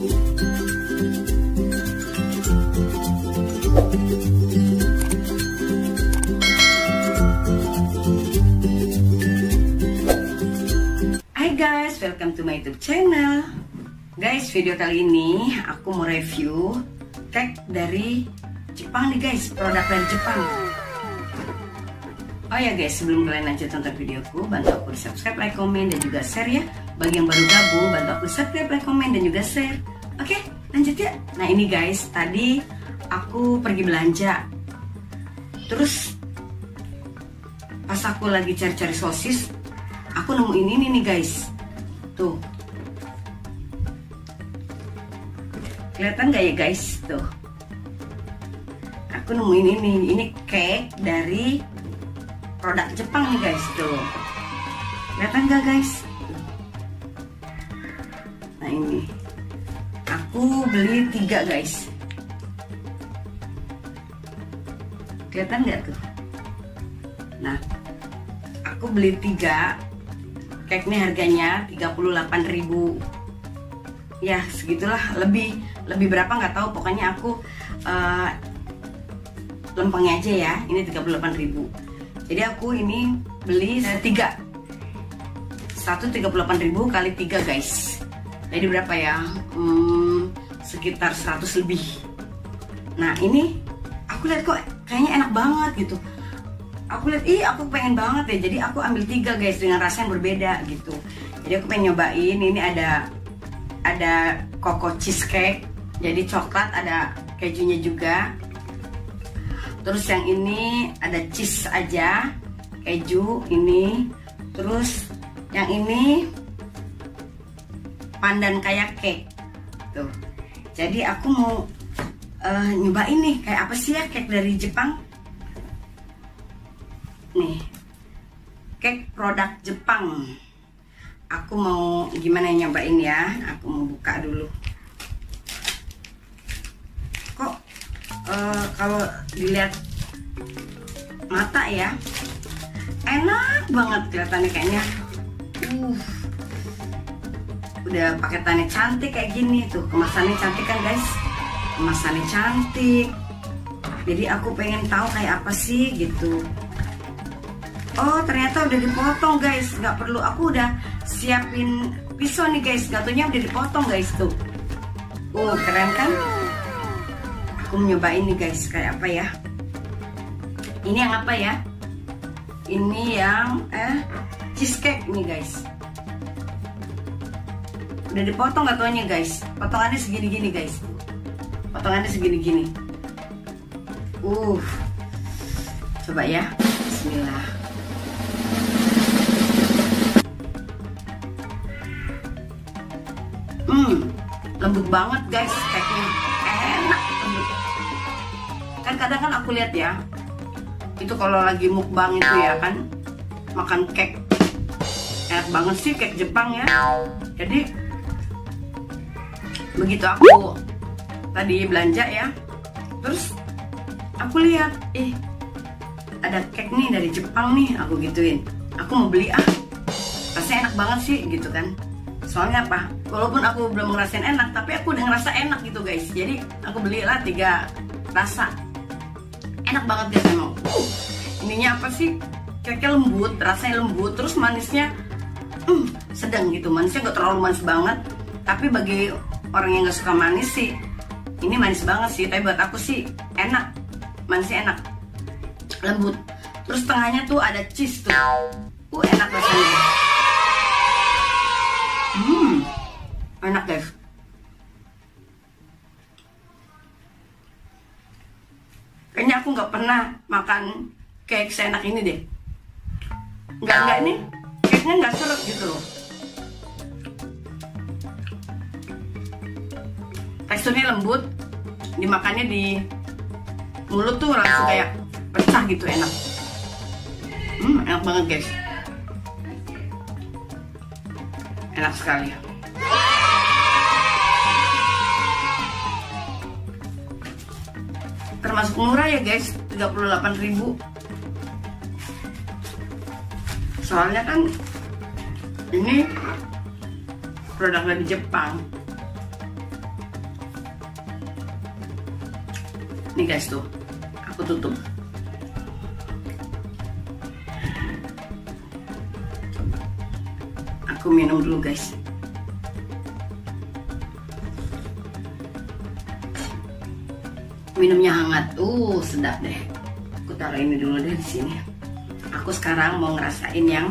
Guys, welcome to my YouTube channel. Guys, video kali ini aku mau review cake dari Jepang nih guys, produk dari Jepang. Oh ya guys, sebelum kalian lanjut tonton videoku, bantu aku di subscribe, like, komen, dan juga share ya. Bagi yang baru gabung, bantu aku subscribe, like, komen, dan juga share. Oke, lanjut ya. Nah ini guys, tadi aku pergi belanja. Terus pas aku lagi cari-cari sosis, aku nemuin ini nih guys. Tuh, kelihatan gak ya guys? Tuh, aku nemuin ini cake dari produk Jepang nih guys. Tuh, kelihatan gak guys? Nah ini, aku beli 3 guys. Kelihatan gak tuh? Nah, aku beli 3. Cake ini harganya 38.000. Ya segitulah, lebih berapa nggak tahu, pokoknya aku lempengnya aja ya. Ini 38.000. Jadi aku ini beli 3. Satu 38.000 kali 3 guys. Jadi berapa ya? Sekitar 100 lebih. Nah ini aku lihat kok kayaknya enak banget gitu. Aku lihat, aku pengen banget ya. Jadi aku ambil 3 guys, dengan rasa yang berbeda gitu. Jadi aku pengen nyobain. Ini ada coco cheesecake, jadi coklat, ada kejunya juga. Terus yang ini ada cheese aja, keju ini. Terus yang ini pandan kayak cake tuh. Jadi aku mau nyobain nih kayak apa sih ya cake dari Jepang. Nih, cake produk Jepang. Aku mau gimana nyobain ya. Aku mau buka dulu. Kok kalau dilihat mata ya, enak banget kelihatannya kayaknya. Udah paketannya cantik kayak gini tuh. Kemasannya cantik kan guys? Kemasannya cantik. Jadi aku pengen tahu kayak apa sih gitu. Oh ternyata udah dipotong guys, nggak perlu, aku udah siapin pisau nih guys, gatonya udah dipotong guys tuh. Keren kan? Aku mau nyobain nih guys kayak apa ya. Ini yang apa ya? Ini yang cheesecake nih guys. Udah dipotong gatonya guys, potongannya segini-gini guys. Potongannya segini-gini. Coba ya, bismillah. Lembut banget guys, cake-nya enak, lembut. Kan kadang kan aku lihat ya, itu kalau lagi mukbang itu ya kan, makan cake enak banget sih, cake Jepang ya. Jadi begitu aku tadi belanja ya, terus aku lihat ada cake nih dari Jepang nih, aku gituin, aku mau beli rasanya enak banget sih gitu kan. Soalnya apa? Walaupun aku belum ngerasain enak, tapi aku udah ngerasa enak gitu guys. Jadi aku belilah 3 rasa. Enak banget guys emang. Ininya apa sih? Cake-nya lembut, rasanya lembut, terus manisnya sedang gitu. Manisnya gak terlalu manis banget. Tapi bagi orang yang gak suka manis sih, ini manis banget sih. Tapi buat aku sih enak. Manisnya enak, lembut. Terus tengahnya tuh ada cheese tuh. Enak rasanya. Enak guys. Kayaknya aku nggak pernah makan cake seenak ini deh. Nggak ini, cake-nya nggak seret gitu loh. Teksturnya lembut, dimakannya di mulut tuh langsung kayak pecah gitu, enak. Enak banget guys. Enak sekali. Termasuk murah ya guys, 38.000. Soalnya kan ini produk dari Jepang. Nih guys tuh, aku tutup. Aku minum dulu guys. Minumnya hangat, sedap deh. Aku taruh ini dulu deh di sini. Aku sekarang mau ngerasain yang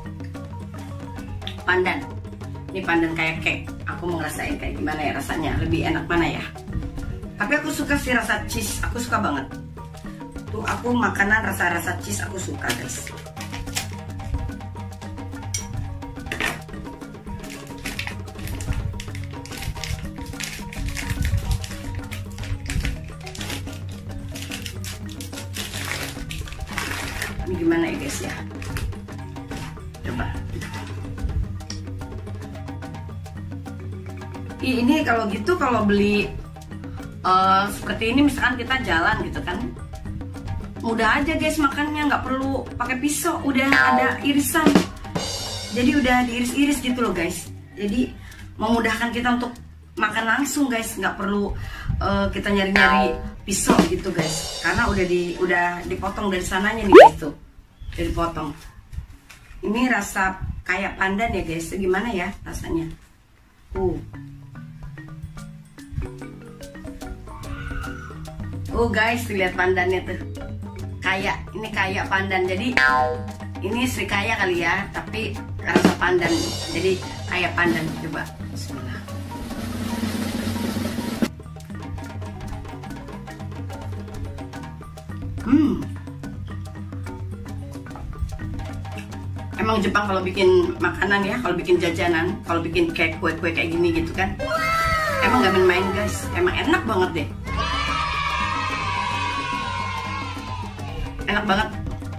pandan. Ini pandan kayak cake. Aku mau ngerasain kayak gimana ya rasanya. Lebih enak mana ya? Tapi aku suka sih rasa cheese. Aku suka banget. Tuh aku makanan rasa cheese aku suka guys. Ini gimana ya guys ya? Coba. Ini kalau gitu kalau beli seperti ini misalkan kita jalan gitu kan, mudah aja guys makannya, nggak perlu pakai pisau, udah ada irisan. Jadi udah diiris-iris gitu loh guys. Jadi memudahkan kita untuk makan langsung guys, nggak perlu kita nyari-nyari pisau gitu guys, karena udah dipotong dari sananya nih guys tuh, udah dipotong. Ini rasa kayak pandan ya guys, gimana ya rasanya? Guys, lihat pandannya tuh, ini kayak pandan. Jadi ini serikaya kali ya, tapi rasa pandan, jadi kayak pandan. Coba, bismillah. Emang Jepang kalau bikin makanan ya, kalau bikin jajanan, kalau bikin kue-kue kayak gini gitu kan, emang gak main-main guys, emang enak banget deh. Enak banget.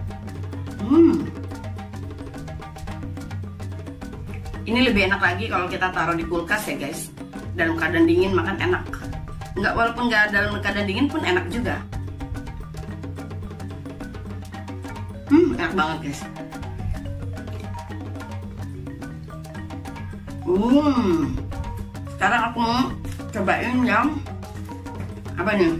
Ini lebih enak lagi kalau kita taruh di kulkas ya guys. Dalam keadaan dingin makan enak. Walaupun nggak dalam keadaan dingin pun enak juga. Enak banget guys. Sekarang aku mau cobain yang apa nih?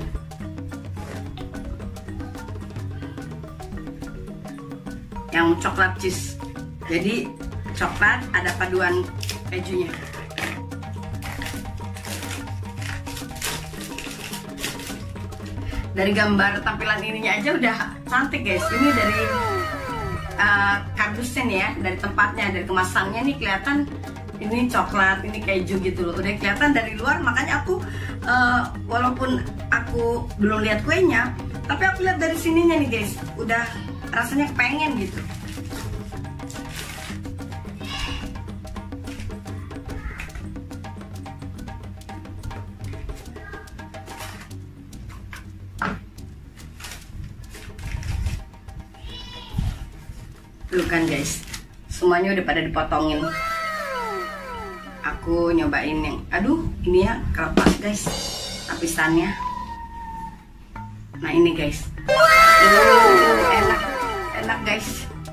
Yang coklat cheese. Jadi coklat ada paduan kejunya. Dari gambar tampilan ininya aja udah cantik guys. Ini dari kardusnya nih ya, dari tempatnya, dari kemasannya nih kelihatan ini coklat, ini keju gitu loh. Udah kelihatan dari luar, makanya aku walaupun aku belum lihat kuenya, tapi aku lihat dari sininya nih guys, udah rasanya pengen gitu. Tuh kan guys, semuanya udah pada dipotongin. Aku nyobain yang, ini ya kelepas guys, lapisannya. Nah ini guys, enak guys.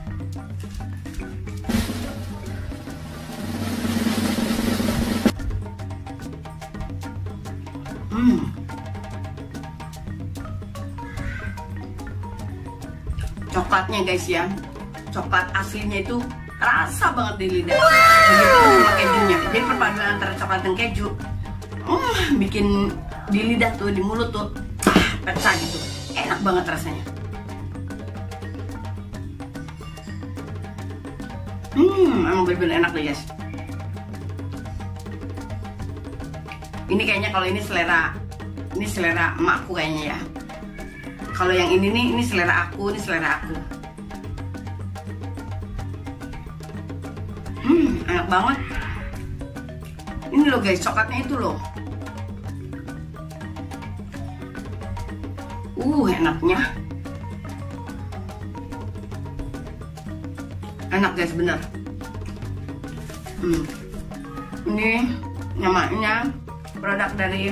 Coklatnya guys ya, coklat aslinya itu rasa banget di lidah. Begitu sama kejunya, jadi perpaduan antara coklat dan keju, bikin di lidah tuh, di mulut tuh pecah gitu, enak banget rasanya. Emang bener-bener enak deh guys. Ini kayaknya kalau ini selera emakku kayaknya ya. Kalau yang ini nih, ini selera aku, ini selera aku. Enak banget. Ini loh guys, coklatnya itu loh. Enaknya. Enak guys, bener. Ini namanya produk dari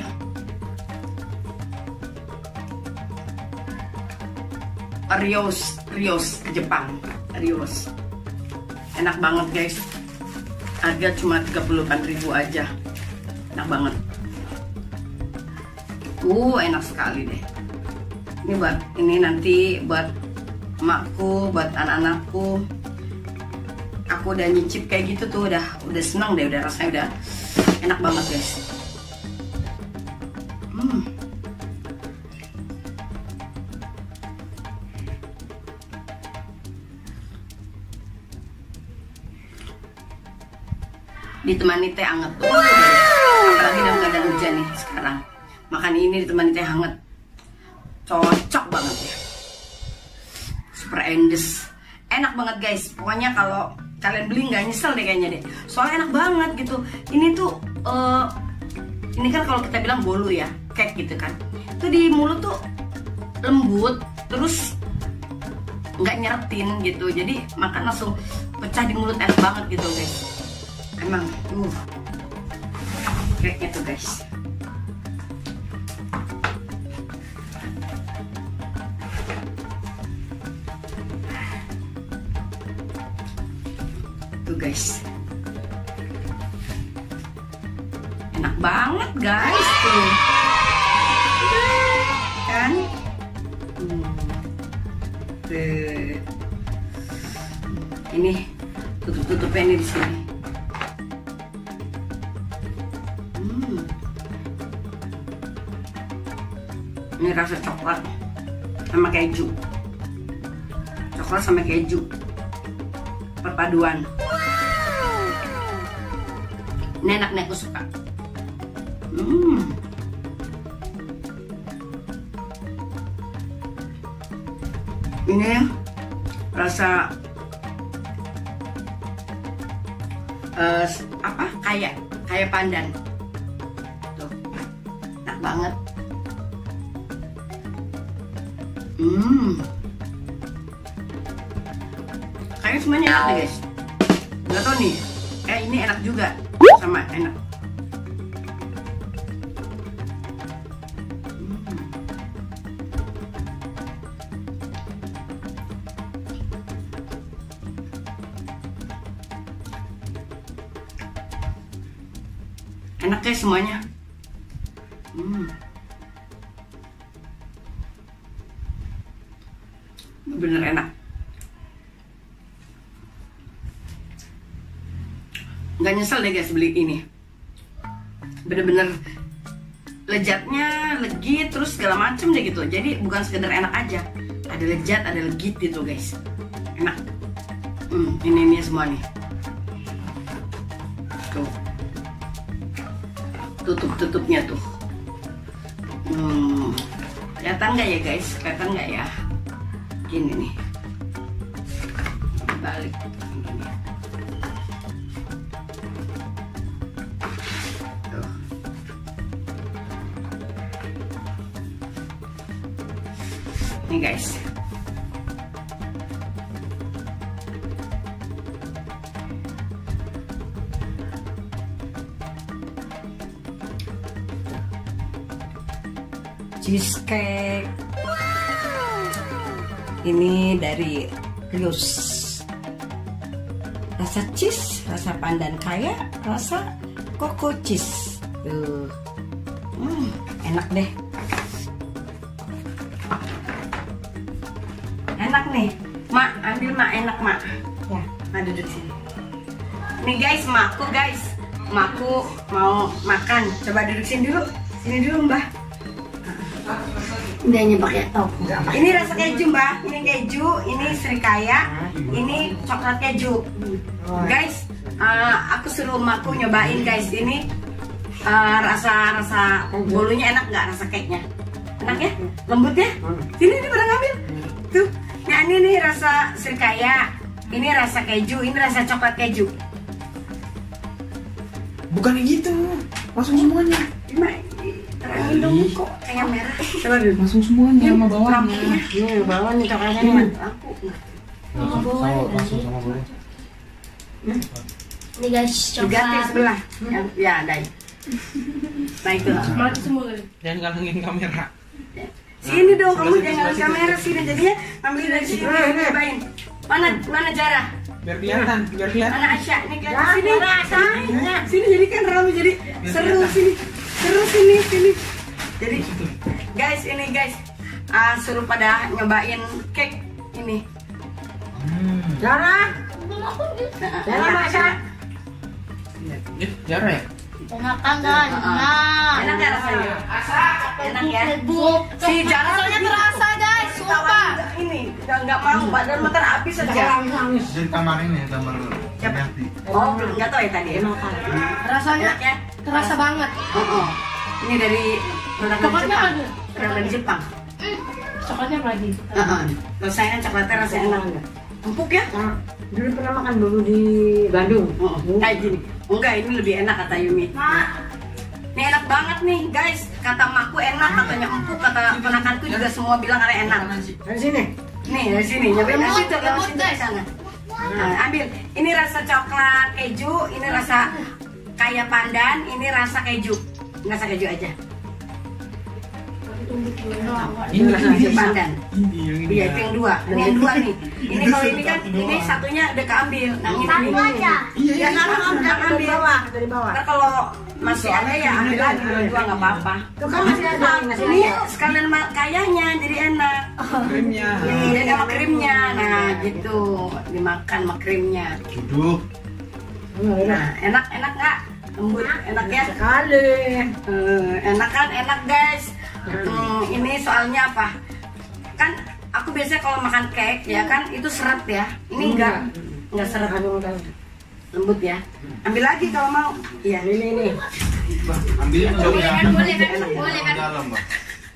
Rios Jepang. Rios. Enak banget guys. Harga cuma 38.000 aja. Enak banget. Enak sekali deh. Ini buat ini nanti buat emakku, buat anak-anakku. Aku udah nyicip kayak gitu tuh, udah seneng deh, udah rasanya udah enak banget guys. Ditemani teh hangat tuh, apalagi dalam keadaan hujan nih sekarang. Makan ini ditemani teh hangat, cocok banget ya. Super endes, enak banget guys. Pokoknya kalau kalian beli nggak nyesel deh kayaknya deh. Soalnya enak banget gitu. Ini tuh, ini kan kalau kita bilang bolu ya, cake gitu kan. Itu di mulut tuh lembut, terus nggak nyeretin gitu. Jadi makan langsung pecah di mulut, enak banget gitu guys. Emang, cake-nya tuh guys. Tuh guys, enak banget guys tuh, kan? Tuh, ini tutup-tutupnya ini di sini. Ini rasa coklat sama keju, coklat sama keju perpaduan. Ini enak nih, aku suka. Ini rasa apa? Kayak pandan. Tuh, enak banget. Kayaknya semuanya enak deh guys. Gak tau nih, ini enak juga, sama enak. Enak guys semuanya. Bener enak. Nggak nyesel deh guys beli ini. Bener-bener lezatnya, legit, terus segala macem deh gitu. Jadi bukan sekedar enak aja, ada lezat, ada legit gitu guys. Enak. Ini semua nih. Tuh, tutup-tutupnya tuh. Kelihatan nggak ya guys? Kelihatan nggak ya? Gini nih, balik. Tuh. Nih guys. Cheesecake. Ini dari Rius. Rasa cheese, rasa pandan kaya, rasa coco cheese. Tuh. Enak deh. Enak nih. Mak, ambil mak, enak mak. Ya, mak duduk sini. Nih guys, makku guys. Makku mau makan. Coba duduk sini dulu. Sini dulu mbah. Udah nyepak ya, tau. Ini rasa keju mbak, ini keju, ini serikaya, ini coklat keju. Guys, aku suruh emakku nyobain guys. Ini rasa bolunya enak nggak, rasa cake-nya? Enak ya? Lembut ya? Sini pada ngambil. Tuh, nah ini nih rasa serikaya, ini rasa keju, ini rasa coklat keju. Bukan gitu, langsung semuanya. Terangin dong kok kayak merah. Coba dulu. Langsung semuanya sama bawahnya. Ini bawahnya coklatnya nih. Aku. Langsung sama bawah. Ini guys, Juga di coklat. sebelah. Ya ada. Nah itu. Mati semua. Jangan kalangin kamera. Sini dong, kamu jangan kamera sini. Jadinya ambil dari sini. Cobain. Mana Jarah? Biar kelihatan, biar kelihatan. Mana Asya? Ini kelihatan sini. Sini jadi kan ramai, jadi seru sini. Seru sini. Jadi guys, ini guys, suruh pada nyobain cake ini. Zara, Zara masak. Jara ya? Enakan kan? Nah, Enak ya rasanya? Enak ya? Si Jara rasanya terasa guys, sumpah. Ini nggak mau, padahal bentar habis aja. Jadi kamar ini, kamar Yanti. Oh, belum nggak tahu ya tadi. Rasanya Enak ya? terasa banget. Oh. Ini dari produk dari Coklatnya Jepang. ada. Produk dari Jepang. Coklatnya apa lagi? Kalau saya kan coklatnya rasanya enak. Empuk ya? Dulu pernah makan dulu di Bandung. Kayak gini. Enggak, ini lebih enak kata Yumi. Ini enak banget nih guys. Kata makku enak, katanya empuk, kata ponakanku juga semua bilang karena enak. Dari sini. Nih dari sini, nyobain dari situ, lewat lembut, situ guys. ke sana. Nah, ambil. Ini rasa coklat keju, ini rasa kaya pandan, ini rasa keju. Ini rasa keju aja. Ini Keju pandan. Ini yang ini. Iya, itu yang dua. Ini yang dua nih. Ini kalau ini kan, ini satunya udah keambil. Nah, ini aja. Iya, Ya, nggak Dari ambil. bawah, dari bawah. Ntar kalau masih ada ya ambil lagi, dua nggak apa-apa. Tuh kan masih ada, masih Ini ada. sekalian kayaknya jadi enak. Krimnya. Iya, sama krimnya. Nah, gitu. Dimakan sama krimnya. Duduk. Nah, enak nggak? Lembut, enak ya? Sekali. Enak kan? Enak guys. Ini soalnya apa? Kan aku biasanya kalau makan cake ya kan itu seret ya. Ini enggak seret. Lembut ya. Ambil lagi kalau mau. Iya. Ini. Ambil Boleh kan? Boleh kan? Enak. Boleh kan? dalam, Mbak.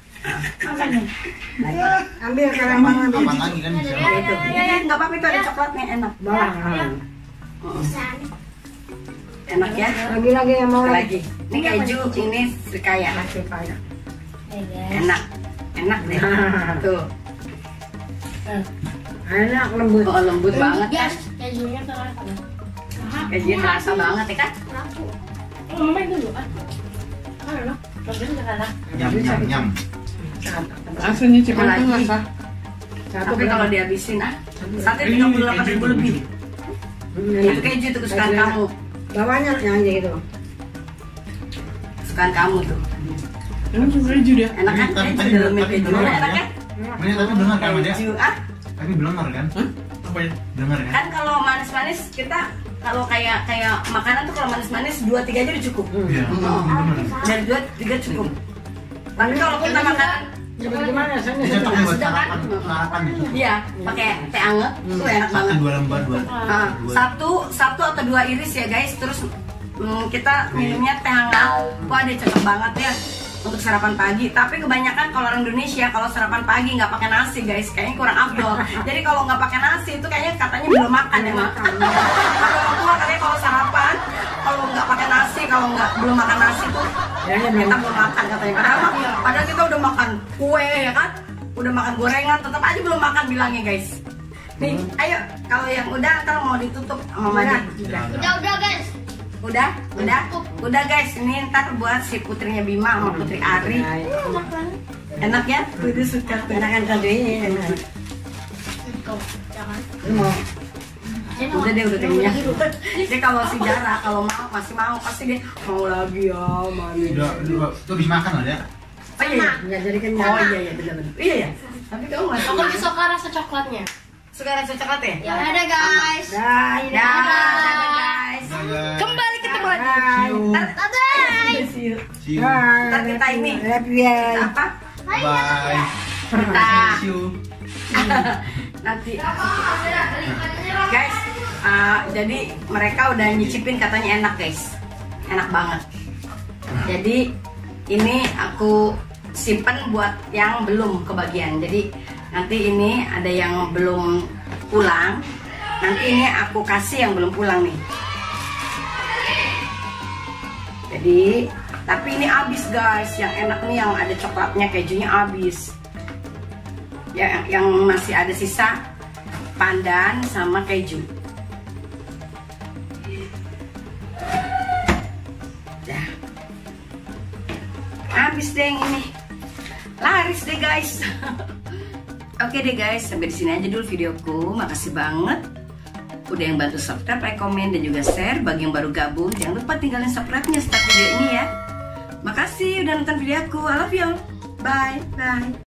Ambil sekarang bang, ambil. Kapan lagi kan bisa? Itu. Ini nggak apa-apa itu ada coklatnya enak. Bang. Enak ya? Lagi yang mau Lagi. Ini keju, ini serikaya. Masih kayak. Enak. Enak deh. Tuh. Enak lembut. Oh, lembut banget kan? Guys, kejunya terasa. Kejunya terasa banget ya kan? Mama itu dulu kan? Kan kejunya terasa. Nyam. Rasanya cepat Lagi. tuh rasa. Tapi kalau dihabisin sate 38.000 lebih. Itu keju itu kesukaan kamu. Bawahnya yang aja gitu. Kesukaan kamu tuh. Emang suka keju dia? Enak kan? Keju dalamnya keju. Enak kan? Ini tapi dengar kan dia? Keju. Tapi dengar kan? Hah? Apa ya? Dengar kan? Kan kalau manis-manis kita kalau kayak makanan tuh kalau manis-manis 2-3 aja udah cukup. Iya. Dari 2-3 cukup. Tapi kalau kita makan Seperti gimana? Saya Ini cocok buat Sedang kan? sarapan gitu. iya pakai teh anget tuh enak Satu banget. dua lembar dua. Satu atau dua iris ya guys. Terus kita minumnya teh hangat. Wah dia cocok banget ya untuk sarapan pagi. Tapi kebanyakan kalau orang Indonesia kalau sarapan pagi nggak pakai nasi guys, kayaknya kurang afdol. Jadi kalau nggak pakai nasi itu kayaknya katanya belum makan ya mak. Kalau orang tua katanya kalau sarapan kalau nggak pakai nasi, kalau belum makan nasi tuh kita belum makan katanya. Padahal kita udah makan kue ya kan, udah makan gorengan, tetap aja belum makan bilangnya guys. Nih, ayo kalau yang udah ntar mau ditutup sama Madi. Udah guys. Udah guys, ini ntar buat si putrinya Bima sama putri Ari. Enak ya? Udah suka enakan kadonya. Udah deh udah kenyang. Dia kalau si Jara kalau masih mau pasti dia mau lagi ya mami. Udah, tuh bisa makan lah ya. Oh iya, nggak jadi kenyang. oh iya benar. Iya ya. Tapi kamu nggak Aku lebih suka rasa coklatnya. suka rasa coklat ya? Ya ada guys. Dah, ini. Dadah guys. Dadah. Kembali ketemu lagi. Bye. Dadah. See you. See you. Bye. Ntar kita ini. Happy Kita day. apa? Bye. Kita See you. nanti guys jadi mereka udah nyicipin katanya enak guys, enak banget. Jadi ini aku simpen buat yang belum kebagian. Jadi nanti ini ada yang belum pulang, nanti ini aku kasih yang belum pulang nih. Jadi tapi ini habis guys, yang enak nih yang ada coklatnya, kejunya habis. Ya, yang masih ada sisa pandan sama keju. Dah. Habis deh yang ini. Laris deh guys. Oke deh guys, sampai di sini aja dulu videoku. Makasih banget udah yang bantu subscribe, like, komen, dan juga share. Bagi yang baru gabung, jangan lupa tinggalin subscribe-nya start video ini ya. Makasih udah nonton videoku. I love you all. Bye.